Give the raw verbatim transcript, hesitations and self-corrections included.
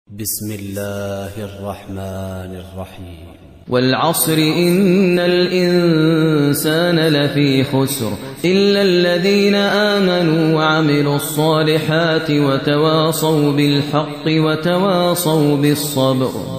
بسم الله الرحمن الرحيم. والعصر إن الإنسان لفي خسر إلا الذين آمنوا وعملوا الصالحات وتواصوا بالحق وتواصوا بالصبر.